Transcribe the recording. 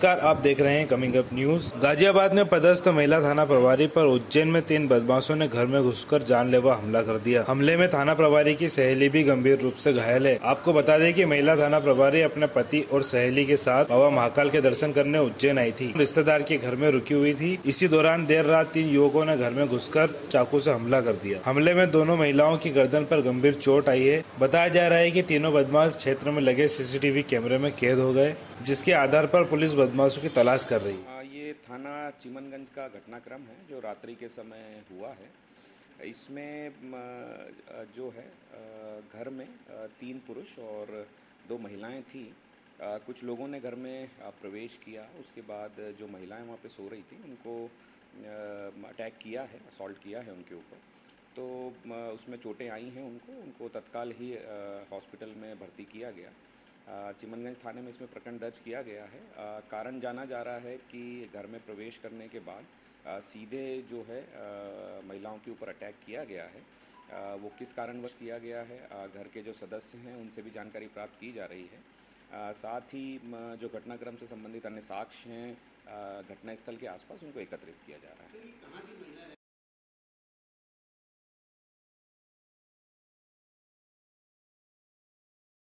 नमस्कार, आप देख रहे हैं कमिंग अप न्यूज। गाजियाबाद में पदस्थ महिला थाना प्रभारी पर उज्जैन में 3 बदमाशों ने घर में घुसकर जानलेवा हमला कर दिया। हमले में थाना प्रभारी की सहेली भी गंभीर रूप से घायल है। आपको बता दें कि महिला थाना प्रभारी अपने पति और सहेली के साथ बाबा महाकाल के दर्शन करने उज्जैन आई थी। रिश्तेदार के घर में रुकी हुई थी। इसी दौरान देर रात 3 युवकों ने घर में घुसकर चाकू से हमला कर दिया। हमले में दोनों महिलाओं की गर्दन पर गंभीर चोट आई है। बताया जा रहा है कि तीनों बदमाश क्षेत्र में लगे सीसीटीवी कैमरे में कैद हो गए, जिसके आधार पर पुलिस बदमाशों की तलाश कर रही है। ये थाना चिमनगंज का घटनाक्रम है जो रात्रि के समय हुआ है। इसमें जो है घर में 3 पुरुष और 2 महिलाएं थी। कुछ लोगों ने घर में प्रवेश किया। उसके बाद जो महिलाएं वहां पे सो रही थी उनको अटैक किया है, असॉल्ट किया है उनके ऊपर। तो उसमें चोटें आई हैं उनको तत्काल ही हॉस्पिटल में भर्ती किया गया। चिमनगंज थाने में इसमें प्रकरण दर्ज किया गया है। कारण जाना जा रहा है कि घर में प्रवेश करने के बाद सीधे जो है महिलाओं के ऊपर अटैक किया गया है। वो किस कारणवश किया गया है, घर के जो सदस्य हैं उनसे भी जानकारी प्राप्त की जा रही है। साथ ही जो घटनाक्रम से संबंधित अन्य साक्ष्य हैं घटनास्थल के आसपास, उनको एकत्रित किया जा रहा है।